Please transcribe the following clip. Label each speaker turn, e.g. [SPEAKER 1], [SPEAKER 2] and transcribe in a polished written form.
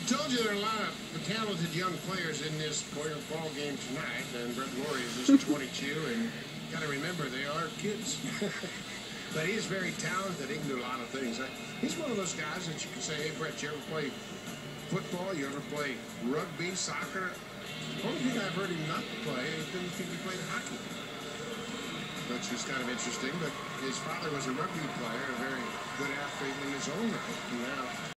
[SPEAKER 1] told you there are a lot of talented young players in this ball game tonight, and Brett Lawrie is just 22, and you got to remember they are kids. But he's very talented. He can do a lot of things. He's one of those guys that you can say, hey, Brett, you ever play football? You ever play rugby, soccer? The only thing I've heard him not play, I didn't think he played hockey. Which is kind of interesting, but his father was a rugby player, a very good athlete in his own right. Now